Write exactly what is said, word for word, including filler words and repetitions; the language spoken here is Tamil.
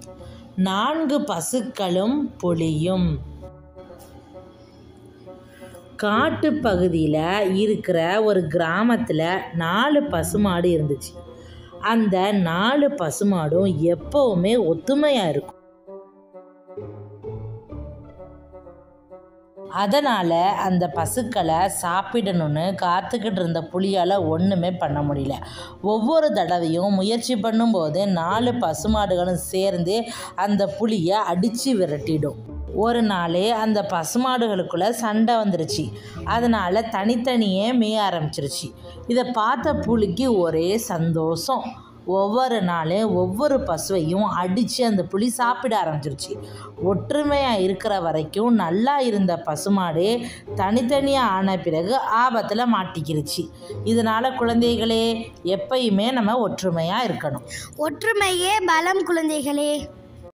நான்கு பசுக்களும் புலியும். காட்டு பகுதியில் இருக்கிற ஒரு கிராமத்தில் நாலு பசுமாடு இருந்துச்சு. அந்த நாலு பசுமாடும் எப்பவுமே ஒத்துமையாக இருக்கும். அதனால் அந்த பசுக்களை சாப்பிடணும்னு காத்துக்கிட்டு இருந்த புலியால் ஒன்றுமே பண்ண முடியல. ஒவ்வொரு தடவையும் முயற்சி பண்ணும்போது நாலு பசுமாடுகளும் சேர்ந்து அந்த புலியை அடித்து விரட்டிடும். ஒரு நாள் அந்த பசுமாடுகளுக்குள்ளே சண்டை வந்துருச்சு. அதனால் தனித்தனியே மேய ஆரம்பிச்சிருச்சு. இதை பார்த்த புலிக்கு ஒரே சந்தோஷம். ஒவ்வொரு நாளும் ஒவ்வொரு பசுவையும் அடித்து அந்த புலி சாப்பிட ஆரம்பிச்சிருச்சு. ஒற்றுமையாக இருக்கிற வரைக்கும் நல்லா இருந்த பசுமாடு தனித்தனியாக ஆன பிறகு ஆபத்தில் மாட்டிக்கிருச்சு. இதனால் குழந்தைகளே, எப்பயுமே நம்ம ஒற்றுமையாக இருக்கணும். ஒற்றுமையே பலம் குழந்தைகளே.